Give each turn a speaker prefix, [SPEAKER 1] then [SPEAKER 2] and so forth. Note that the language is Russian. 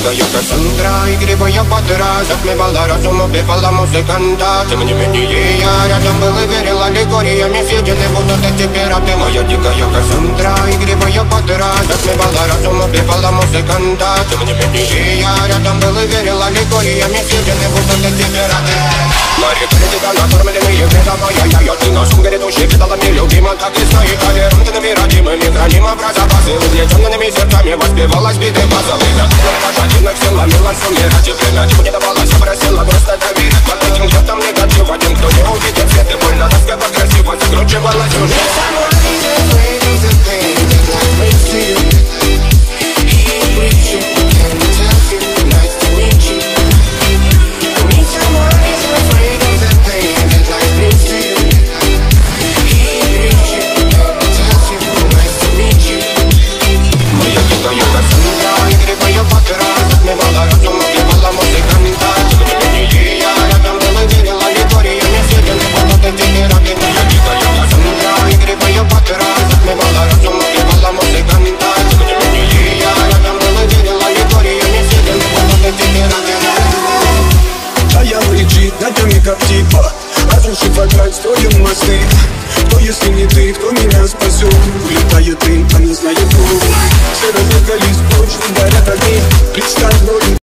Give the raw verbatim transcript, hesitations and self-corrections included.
[SPEAKER 1] дикая Кассандра, игривая подра, затмевала разум, убивала музыканта. Тем не менее я рядом был и верил аллегориями, видели будут эти пираты. Моя дикая Кассандра, игривая подра, затмевала разум, убивала музыканта. Тем не менее я рядом был и верил аллегориями, видели будут эти пираты. На реке накормленные вредом, ай-яй-яй, ты нашим грядущий предалами любима, так и стоит толерантными, родимыми, храним образопасы. Увлеченными сердцами воспевалась биты базовых. Пожатинных силами лансу мира, теперь на чему не давалась, просила просто доверять. Под этим летом негатив, один, кто не увидит свет, и больно тоска красиво закручивалась уже. Ногами как типа, разрушив опять строим мосты. Кто если не ты, кто меня спасет? Улетает дым, а не знает кто. Все разлегались, прочь, горят огни. Представь,